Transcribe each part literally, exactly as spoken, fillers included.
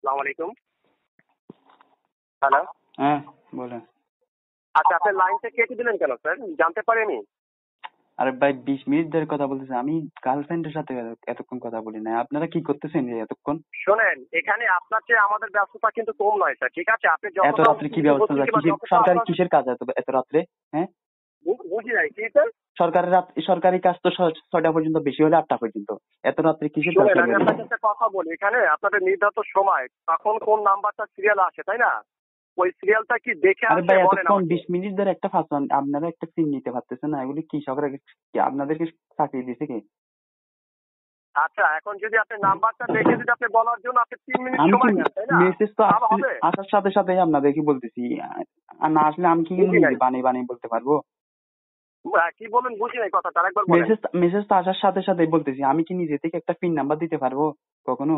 আসসালামু আলাইকুম। হ্যালো। হ্যাঁ বলেন। আচ্ছা, আপনি লাইনটা কেটে দিলেন কেন স্যার? জানতে পারিনি। আরে ভাই বিশ মিনিট ধরে কথা বলতেছি, আমি গার্লফ্রেন্ডের সাথে এতক্ষণ কথা বলি না। আপনারা কি করতেছেন যে এতক্ষণ? শোনেন, এখানে আপনার চেয়ে আমাদের ব্যস্ততা কিন্তু কম নয় স্যার, ঠিক আছে? আপনি এত যতটা রাত্রে কি ব্যবস্থা? কিসের সরকারি কিসের কাজ এত এত রাত্রে? হ্যাঁ বুঝি নাই কি স্যার? সরকারের রাত সরকারি কাজ তো ছ- ছয়টা পর্যন্ত, বেশি হলে আটটা পর্যন্ত। এত রাত্রে কিসের কাজ শোনেন, আমি সরকারি? আপনাকে একটা কথা বলি, এখানে আপনাদের নির্ধারিত সময় তখন কোন নাম্বারটা সিরিয়াল আসে, তাই না? ওই সিরিয়ালটা কি দেখে আরে আসে ভাই বলেন এতক্ষণ আমাকে। বিশ মিনিট ধরে একটা ফাঁস, আপনারা একটা সিন নিতে পারতেছেন না? এগুলি কি সরকার কি আপনাদেরকে চাকরি দিছে কি? আচ্ছা, এখন যদি আপনি নাম্বারটা দেখে যদি আপনি বলার জন্য আপনি তিন মিনিট আমি কি সময় নেন, তাই না? মেসেজ তো তাহলে আসলে হবে? আসার সাথে সাথে আপনাদেরকে বলতেছি, আর না আসলে আমি কি বুঝি নাই। নিজে বানিয়ে বানিয়ে বলতে পারবো? আহ, কি বলেন বুঝি নাই কথাটা, আরেকবার বলেন। মেসেজ মেসেজ তো আসার সাথে সাথে বলতেছি, আমি কি নিজে থেকে একটা পিন নাম্বার দিতে পারবো কখনো?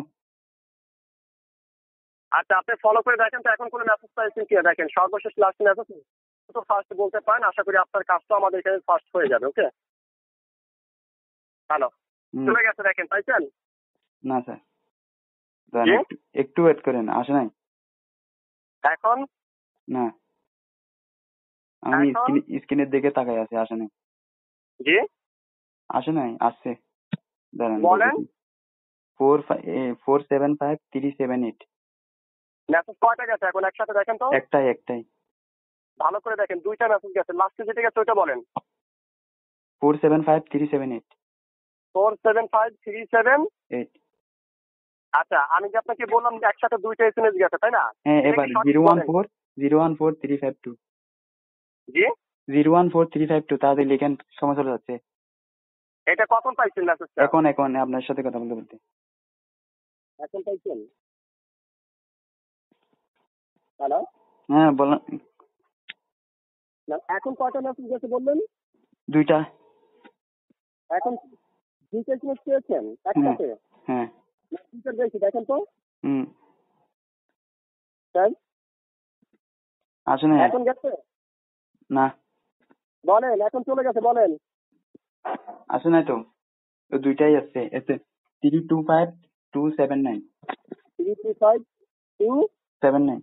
আচ্ছা, আপনি ফলো করে দেখেন তো এখন কোনো মেসেজ পাইছেন কি দেখেন, সর্বশেষ লাস্ট মেসেজ তো ফার্স্ট বলতে পারেন। আশা করি আপনার কাজটা আমাদের এখানে ফার্স্ট হয়ে যাবে। ওকে, হ্যালো। হুম, চলে গেছে দেখেন, পাইছেন? না স্যার, দাঁড়ান জি একটু একটু ওয়েট করেন, আসে নাই। এখন না, আমি এখন স্ক্রিনের দিকে তাকাই আছি, আসে নাই। জি আসে নাই, আসছে, দাঁড়ান বলেন। Four four seven five three seven eight. Message কয়টা গেছে এখন একসাথে দেখেন তো, একটাই একটাই ভালো করে দেখেন। দুইটা মেসেজ গেছে, লাস্টে যেটা গেছে ওইটা বলেন। Four seven five three seven eight four seven five three seven eight. আচ্ছা, আমি যে আপনাকে বললাম যে একসাথে দুইটা এস এম এস গেছে, তাই না? হ্যাঁ, এটা এবার কি সঠিক জিরো ওয়ান বলেন? Four zero one four three five two G zero one four three five two তাড়াতাড়ি লিখেন, সময় চলে যাচ্ছে। এটা কখন পাইছেন মেসেজটা? এখন এখন আপনার সাথে কথা বলতে বলতে। এখন পাইছেন? হ্যালো। হ্যাঁ বলেন। এখন কয়টা মেসেজ গেছে বললেন? দুইটা। এখন দুইটা এস এম এস পেয়েছেন হ্যাঁ একসাথে? হ্যাঁ। দুইটা দেখি দেখেন তো হুম, স্যার। আসে নাই এখন গেছে না, বলেন, এখন চলে গেছে বলেন। আসে নাই তো। তো দুইটাই আসছে, এসে three two five two seven nine three three five two seven nine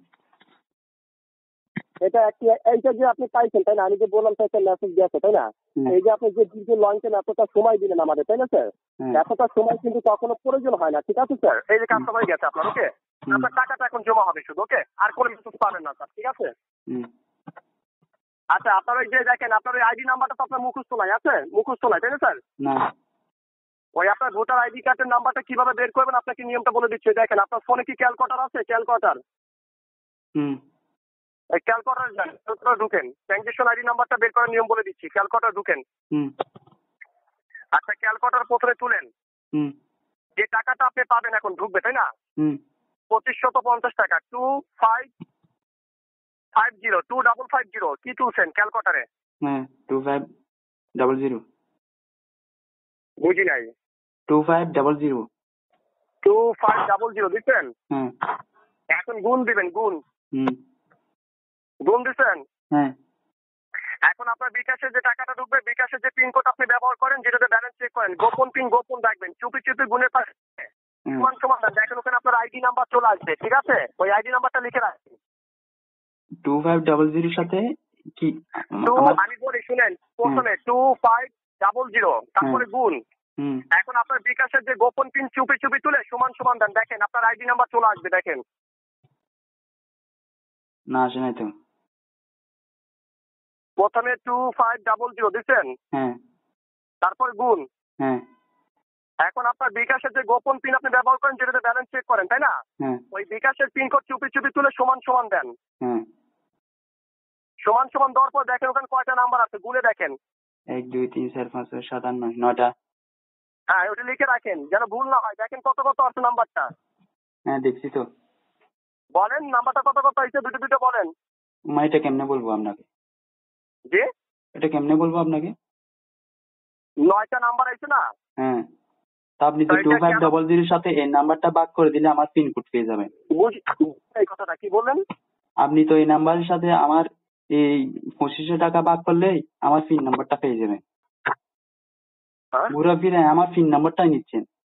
এটা একটি, এইটা যে আপনি পাইছেন তাই না? আমি যে বললাম তাই মেসেজ গেছে, তাই না? এই যে আপনি যে দীর্ঘ লঞ্চেন এতটা সময় দিলেন আমাদের, তাই না স্যার? এতটা সময় কিন্তু কখনো প্রয়োজন হয় না, ঠিক আছে স্যার? এই যে কাজটা হয়ে গেছে আপনার, ওকে? আপনার টাকাটা এখন জমা হবে শুধু, ওকে? আর কোনো মেসেজ পাবেন না স্যার, ঠিক আছে? আচ্ছা, আপনার ওই যে দেখেন, আপনার ওই আইডি নাম্বারটা তো আপনার মুখস্থ নাই, আছে? মুখস্থ নাই, তাই না স্যার? না। ওই আপনার ভোটার আইডি কার্ডের নাম্বারটা কিভাবে বের করবেন আপনাকে নিয়মটা বলে দিচ্ছি। দেখেন, আপনার ফোনে কি ক্যালকুলেটর আছে? ক্যালকুলেটর হুম এই ক্যালকুলেটর যান, ক্যালকুলেটর ঢুকেন, ট্রানজেকশন আইডি নাম্বারটা বের করার নিয়ম বলে দিচ্ছি। ক্যালকুলেটর ঢুকেন। হুম আচ্ছা, ক্যালকুলেটর প্রথমে তুলেন। হুম যে টাকাটা আপনি পাবেন এখন ঢুকবে, তাই না? হুম পঁচিশ শত পঞ্চাশ টাকা, two five five zero two double five zero কি তুলছেন ক্যালকুলেটারে? হ্যাঁ, টু ফাইভ ডাবল জিরো বুঝি নাই। Two five double zero two five double zero দিচ্ছেন? হ্যাঁ। এখন গুণ দিবেন, গুণ হুম গুণ দিচ্ছেন। হ্যাঁ। এখন আপনার বিকাশের যে টাকাটা ঢুকবে, বিকাশের যে পিন কোড আপনি ব্যবহার করেন, যেটাতে ব্যালেন্স চেক করেন, গোপন পিন গোপন রাখবেন, চুপি চুপি গুণের পাশে সমান সমান দেন। দেখেন ওখানে আপনার আইডি নাম্বার চলে আসবে, ঠিক আছে? ওই আইডি নাম্বারটা লিখে রাখবেন। টু ফাইভ ডাবল জিরোর সাথে কি টু আমার? আমি বলি শুনেন, প্রথমে টু ফাইভ ডাবল জিরো তারপরে গুণ। হুম এখন আপনার বিকাশের যে গোপন পিন চুপি চুপি তুলে সমান সমান দেন। দেখেন আপনার আইডি নাম্বার চলে আসবে, দেখেন। না, আসে নাই তো। প্রথমে টু ফাইভ ডাবল জিরো দিচ্ছেন, হ্যাঁ তারপর গুণ। হ্যাঁ এখন আপনার বিকাশের যে গোপন পিন আপনি ব্যবহার করেন, যেটাতে ব্যালেন্স চেক করেন, তাই না? হ্যাঁ ওই বিকাশের পিন কোড চুপি চুপি তুলে সমান সমান দেন। হ্যাঁ। সমান সমান দেওয়ার পর দেখেন ওখানে কয়টা নাম্বার আছে, গুলে দেখেন। এক দুই তিন চার পাঁচ ছয় সাত আট নয়, নয়টা। হ্যাঁ, ওটা লিখে রাখেন যেন ভুল না হয়। দেখেন কত কত আছে নাম্বারটা। হ্যাঁ দেখছি তো। বলেন নাম্বারটা কত কত হয়েছে, দুটো দুটো বলেন। মা এটা কেমনে বলবো আপনাকে? জি এটা কেমনে বলবো আপনাকে? নয়টা নাম্বার আছে না? হ্যাঁ, তা আপনি তো টু ফাইভ ডবল জিরোর সাথে এই নাম্বারটা ভাগ করে দিলে আমার পিনকোড পেয়ে যাবেন। বুঝি এই কথাটা কি বললেন? আপনি তো এই নাম্বারের সাথে আমার এই পঁচিশশো টাকা ভাগ করলেই আমার পিন নাম্বারটা পেয়ে যাবেন। হ্যাঁ ঘুরে ফিরে আমার পিন নাম্বারটাই নিচ্ছেন।